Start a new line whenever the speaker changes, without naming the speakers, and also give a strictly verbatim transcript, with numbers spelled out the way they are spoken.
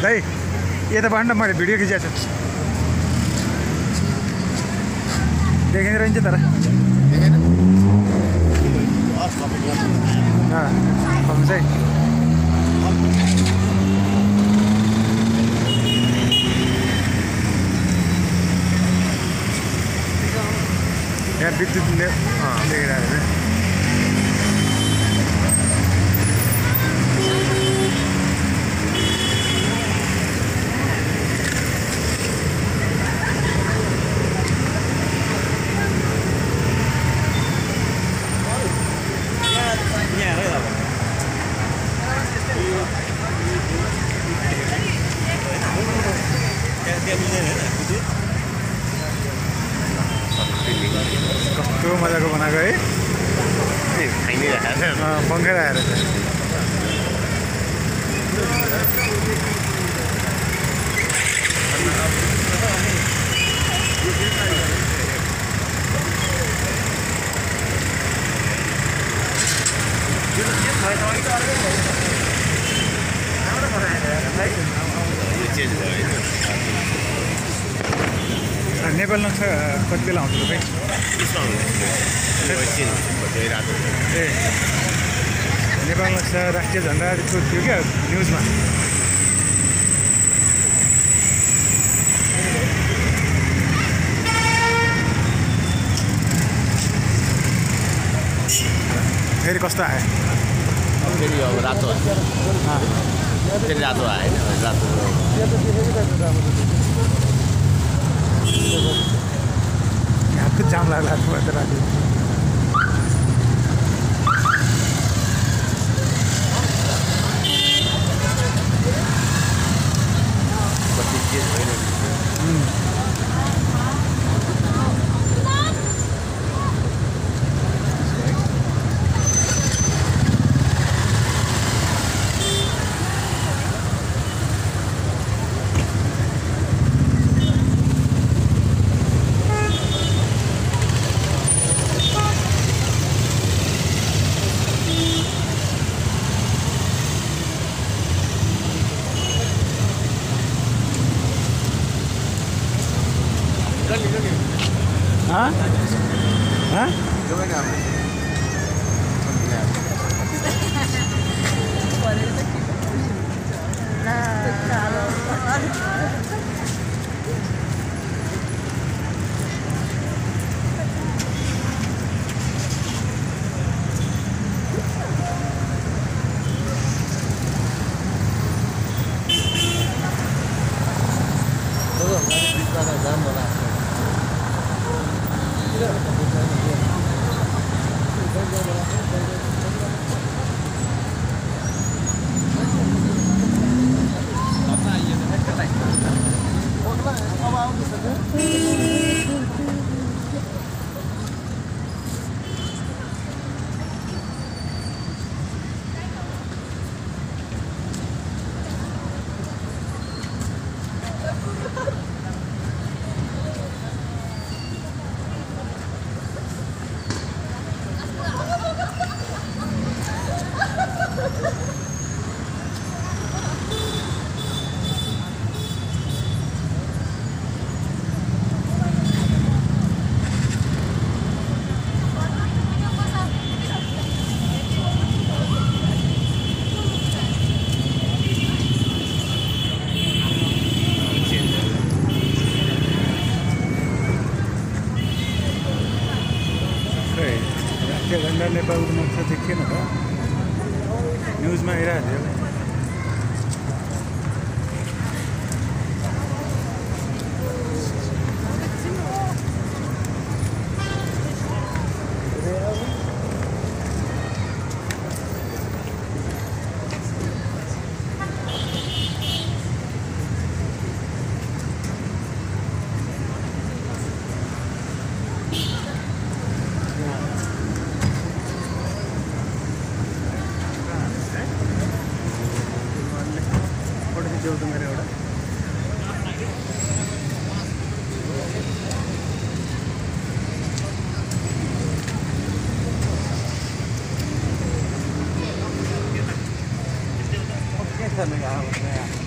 दाइ यताबाट न मैले भिडियो खिचेको छु देखिँदो रहेछ तर कम चाहिँ यहाँ विद्युतले देखिरहेको छ कस्तो मजाको बनाएको है पङ्खेर आएर नेपाल नक्सा कति बेला आउँछ तपाईँ ए नेपाल नक्सा राष्ट्रिय झन्डा थियो क्या न्युजमा फेरि कस्तो आयो
फेरि अब रातो आयो फेरि रातो आयो होइन रातो
हातको जाम लाग्ला त राति हाँ हाँ झन्डा नेपालको नक्सा देखिएन त न्युजमा आइरहेको थियो तो मेरे ओड़ा कैसा लगा